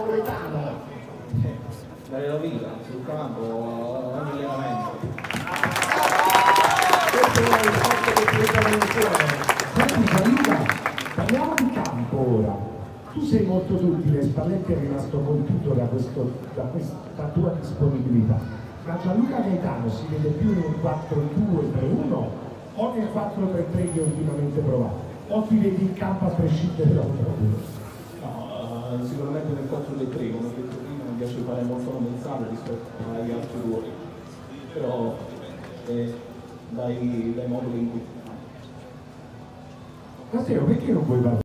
Gaetano. Dare la vita sul campo ogni allenamento. Questo è il fatto che ti vede nel cuore. Senti Gianluca, parliamo di campo ora. Tu sei molto duttile, Spalletti è rimasto colpito da questa tua disponibilità. Ma Gianluca Gaetano si vede più in un 4-2-3-1 o nel 4-3-3 che ultimamente provato? O ti vedi in campo a prescindere dal proprio? No, sicuramente nel 4-3, come ho detto prima, mi piace fare molto mezzale rispetto agli altri ruoli, però dai moduli in cui. Matteo, perché non vuoi parlare?